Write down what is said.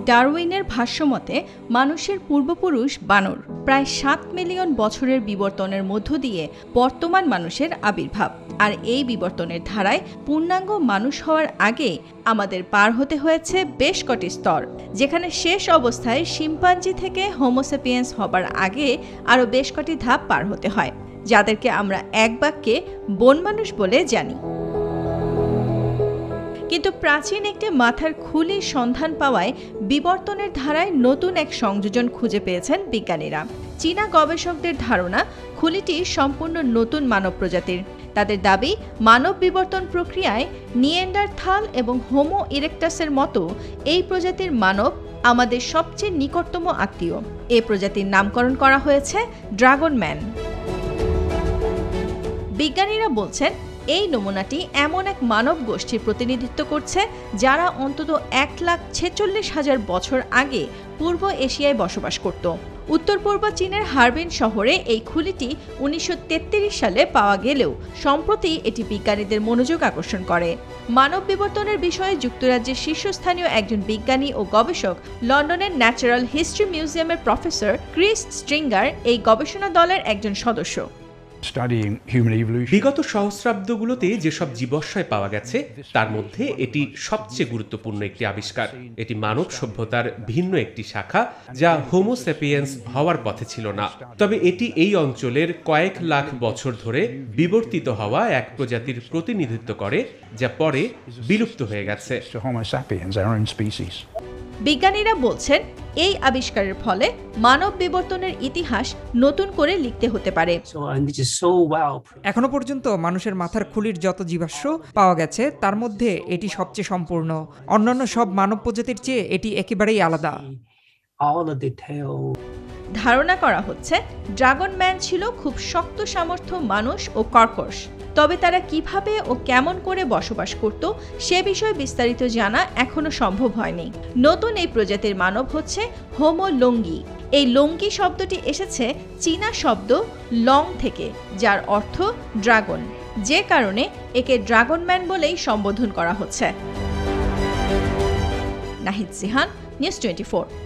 ডারউইনের ভাষ্যমতে মানুষের পূর্বপুরুষ বানর, প্রায় 7 মিলিয়ন বছরের বিবর্তনের মধ্য দিয়ে বর্তমান মানুষের আবির্ভাব। আর এই বিবর্তনের ধারায় পূর্ণাঙ্গ মানুষ হওয়ার আগে আমাদের পার হতে হয়েছে বেশ কটি স্তর, যেখানে শেষ অবস্থায় শিম্পাঞ্জি থেকে হোমোসেপিয়েন্স হবার আগে আরও বেশ কটি ধাপ পার হতে হয়, যাদেরকে আমরা এক বাক্যে বন মানুষ বলে জানি। কিন্তু প্রাচীন একটি মাথার খুলির সন্ধান পাওয়ায় বিবর্তনের ধারায় নতুন এক সংযোজন খুঁজে পেয়েছেন বিজ্ঞানীরা। চীনা গবেষকদের ধারণা, খুলিটি সম্পূর্ণ নতুন মানব প্রজাতির। তাদের দাবি, মানব বিবর্তন প্রক্রিয়ায় নিয়েন্ডারথাল এবং হোমো ইরেক্টাসের মতো এই প্রজাতির মানব আমাদের সবচেয়ে নিকটতম আত্মীয়। এই প্রজাতির নামকরণ করা হয়েছে ড্রাগন ম্যান। বিজ্ঞানীরা বলছেন, এই নমুনাটি এমন এক মানব গোষ্ঠীর প্রতিনিধিত্ব করছে যারা অন্তত 1,46,000 বছর আগে পূর্ব এশিয়ায় বসবাস করত। উত্তর পূর্ব চীনের হারবিন শহরে এই খুলিটি 1933 সালে পাওয়া গেলেও সম্প্রতি এটি বিজ্ঞানীদের মনোযোগ আকর্ষণ করে। মানব বিবর্তনের বিষয়ে যুক্তরাজ্যের শীর্ষস্থানীয় একজন বিজ্ঞানী ও গবেষক, লন্ডনের ন্যাচারাল হিস্ট্রি মিউজিয়ামের প্রফেসর ক্রিস স্ট্রিঙ্গার এই গবেষণা দলের একজন সদস্য। বিগত সহস্রাব্দগুলোতে যেসব জীবাশ্ময় পাওয়া গেছে তার মধ্যে এটি সবচেয়ে গুরুত্বপূর্ণ একটি আবিষ্কার। এটি মানব সভ্যতার ভিন্ন একটি শাখা, যা হোমো স্যাপিয়েন্স হওয়ার পথে ছিল না। তবে এটি এই অঞ্চলের কয়েক লাখ বছর ধরে বিবর্তিত হওয়া এক প্রজাতির প্রতিনিধিত্ব করে, যা পরে বিলুপ্ত হয়ে গেছে। বিজ্ঞানীরা বলছেন, এই আবিষ্কারের ফলে মানব বিবর্তনের ইতিহাস নতুন করে লিখতে হতে পারে। এখনো পর্যন্ত মানুষের মাথার খুলির যত জীবাশ্ম পাওয়া গেছে তার মধ্যে এটি সবচেয়ে সম্পূর্ণ। অন্যান্য সব মানব প্রজাতির চেয়ে এটি একেবারেই আলাদা। ধারণা করা হচ্ছে, ড্রাগন ম্যান ছিল খুব শক্ত সামর্থ্য মানুষ ও কর্কশ। তবে তারা কিভাবে ও কেমন করে বসবাস করত সে বিষয়ে বিস্তারিত জানা এখনো সম্ভব হয়নি। নতুন এই প্রজাতির মানব হচ্ছে হোমো লঙ্গি। এই লঙ্গি শব্দটি এসেছে চীনা শব্দ লং থেকে, যার অর্থ ড্রাগন, যে কারণে একে ড্রাগন ম্যান বলেই সম্বোধন করা হচ্ছে। নাহিদ জিহান, নিউজ 24।